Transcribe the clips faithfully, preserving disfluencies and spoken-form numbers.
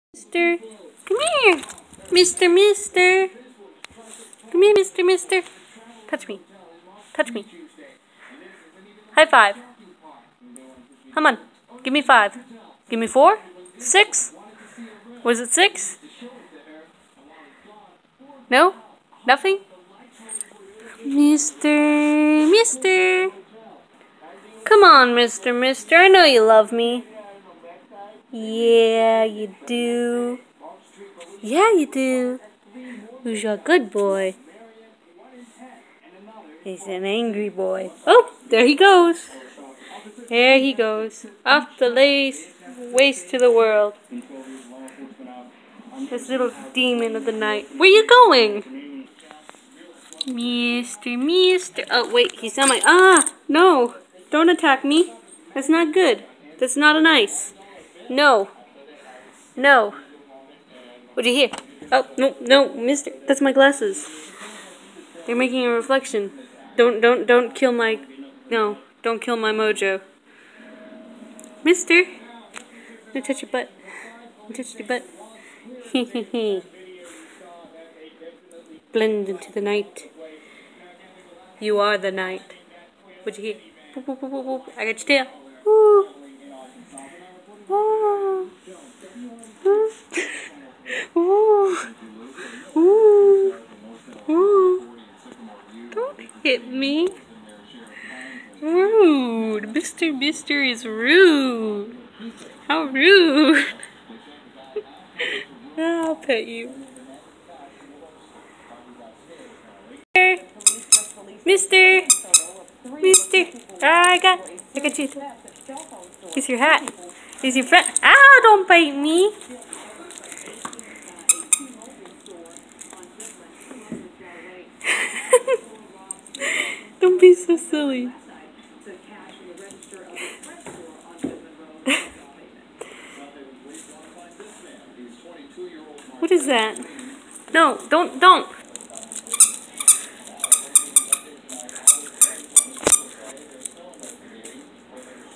Mister, come here. Mister, Mister. Come here, Mister, Mister. Touch me. Touch me. High five. Come on. Give me five. Give me four? Six? Was it six? No? Nothing? Mister, Mister. Come on, Mister, Mister. I know you love me. Yeah, you do. Yeah, you do. Who's your good boy? He's an angry boy. Oh, there he goes. There he goes. Off the lace, waste to the world. This little demon of the night. Where you going? Mister, Mister. Oh, wait, he's on my... Ah, no. Don't attack me. That's not good. That's not nice. No. No. What'd you hear? Oh, no, no, Mister. That's my glasses. They're making a reflection. Don't, don't, don't kill my... No, don't kill my mojo. Mister. I'm gonna touch your butt. I'm gonna touch your butt. Hee Blend into the night. You are the night. What'd you hear? Boop, boop, boop, boop, boop. I got your tail. Woo. Woo. Woo. Woo. Woo. Don't hit me. Rude. Mister Mister is rude. How rude. I'll pet you. Mister. Mister. Ah, I got, I got you. Here's your hat. Here's your friend. Ah, don't bite me. Don't be so silly. What is that? No, don't, don't.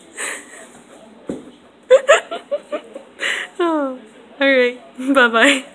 Oh, all right. Bye-bye.